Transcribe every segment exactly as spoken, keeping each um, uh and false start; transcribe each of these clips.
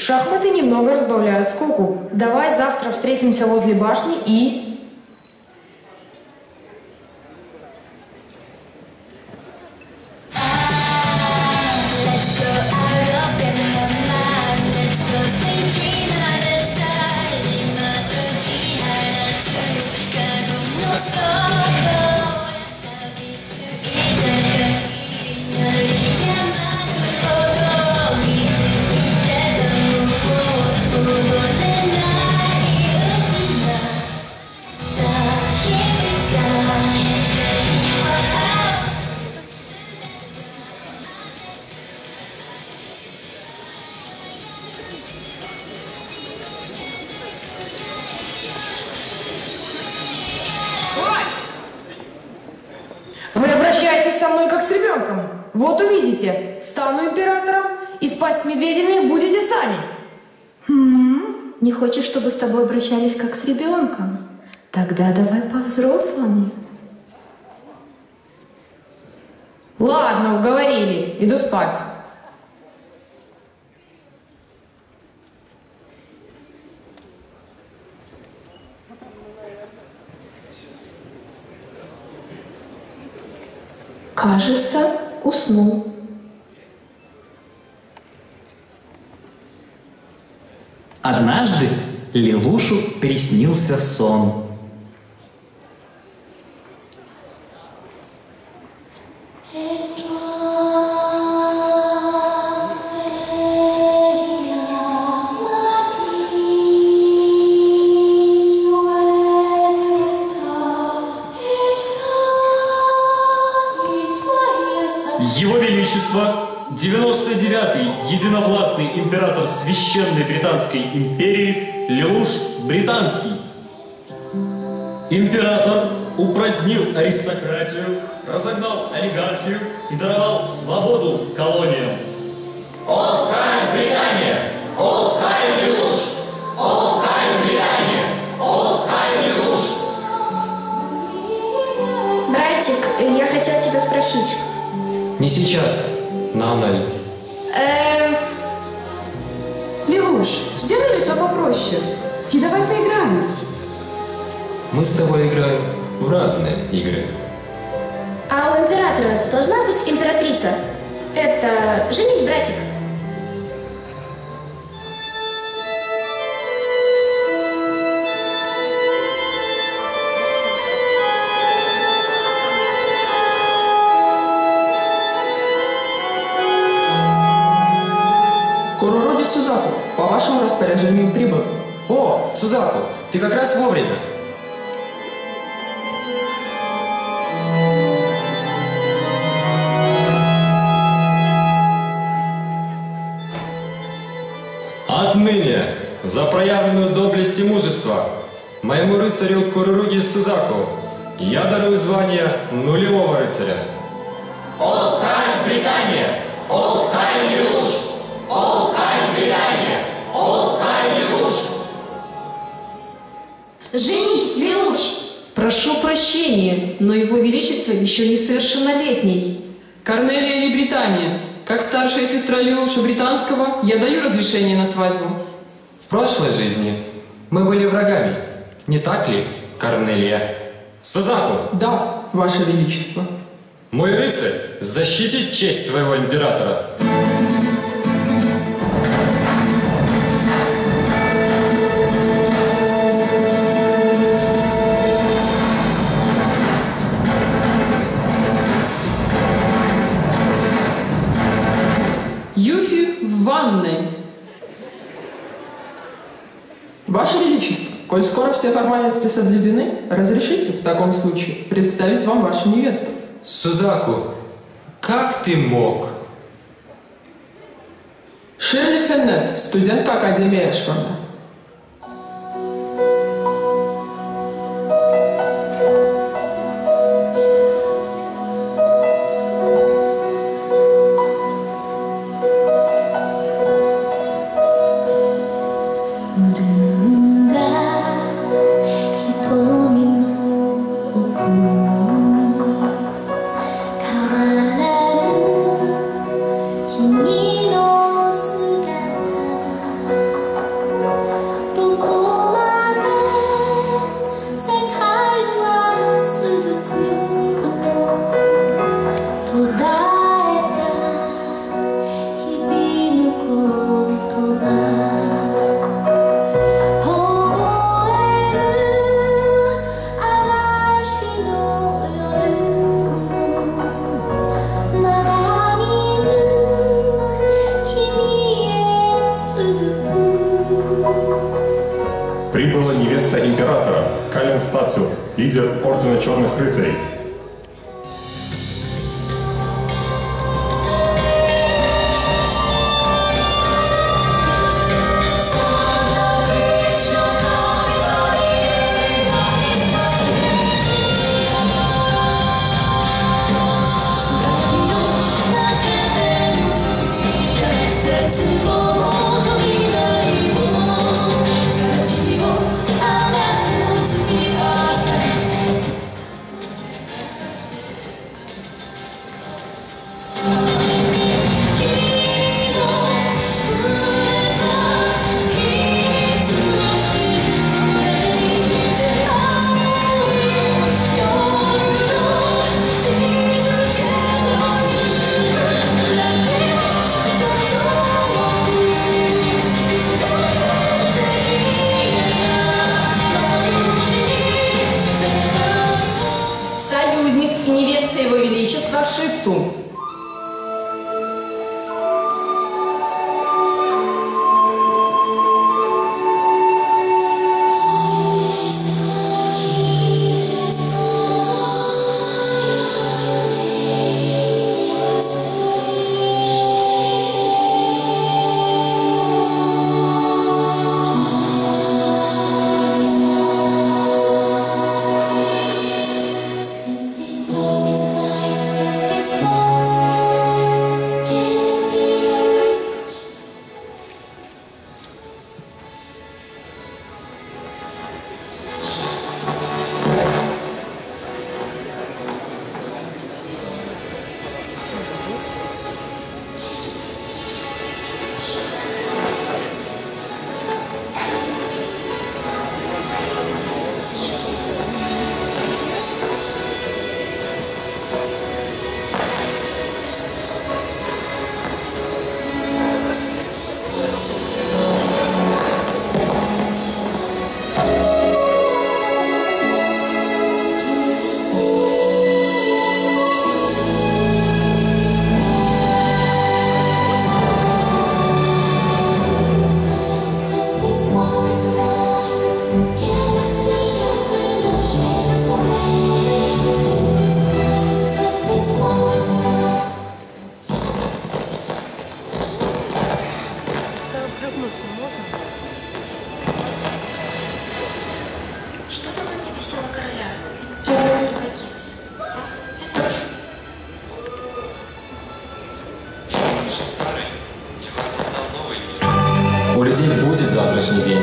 Шахматы немного разбавляют скуку. Давай завтра встретимся возле башни и... Со мной как с ребенком. Вот увидите, стану императором, и спать с медведями будете сами. Хм, не хочешь, чтобы с тобой обращались как с ребенком? Тогда давай по-взрослому. Ладно, уговорили. Иду спать. Кажется, уснул. Однажды Лелушу приснился сон. Его Величество, девяносто девятый единовластный император Священной Британской империи Лелуш Британский. Император упразднил аристократию, разогнал олигархию и даровал свободу колониям. Old Time Британия! Old Time Лелуш! Old Time Британия! Old Time Лелуш! Братик, я хотел тебя спросить. Не сейчас, Наналь. Эм... Лелуш, сделай лицо попроще. И давай поиграем. Мы с тобой играем в разные игры. А у императора должна быть императрица? Это женись, братик. Куророги Сузаку, по вашему распоряжению прибыл. О, Сузаку, ты как раз вовремя. Отныне за проявленную доблесть и мужество моему рыцарю Куророги Сузаку я дарую звание нулевого рыцаря. Old Time Британия! Old Time Лелуш! Old Time Британия! Old Time Лелуш! Женись, Лелуш! Прошу прощения, но его величество еще несовершеннолетний. Корнелия или Британия? Как старшая сестра Лелуша Британского, я даю разрешение на свадьбу. В прошлой жизни мы были врагами, не так ли, Корнелия? Сузаку! Да, ваше величество. Мой рыцарь защитит честь своего императора. Юфи в ванной. Ваше величество, коль скоро все формальности соблюдены, разрешите в таком случае представить вам вашу невесту. Сузаку, как ты мог? Ширли Феннет, студентка Академии Эшфорда. Kimi no sugata лидер Ордена Черных Рыцарей. Шицу. Что там на тебе сила короля? И ты покинься. Я тоже. Я разрушил старый и воссоздал новый мир. У людей будет завтрашний день.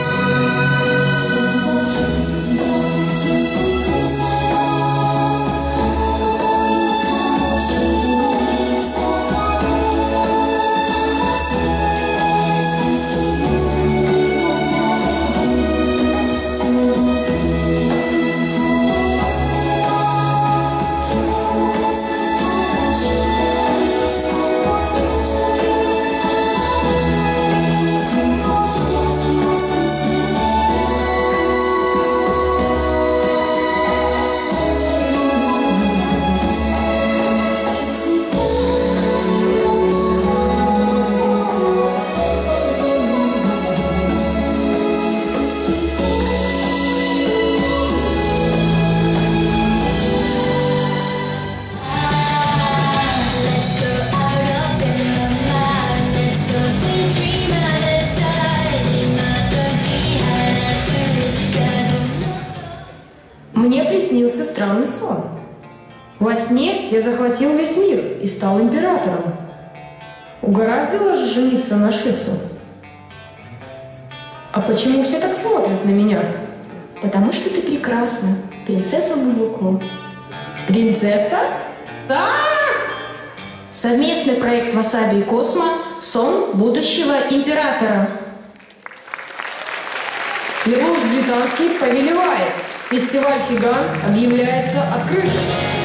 Мне приснился странный сон. Во сне я захватил весь мир и стал императором. Угораздило же жениться на Шицу. А почему все так смотрят на меня? Потому что ты прекрасна, принцесса Бубуко. Принцесса? Да! Совместный проект Васаби и Космо «Сон будущего императора». Лелуш Британский повелевает. Фестиваль Хиган объявляется открытым.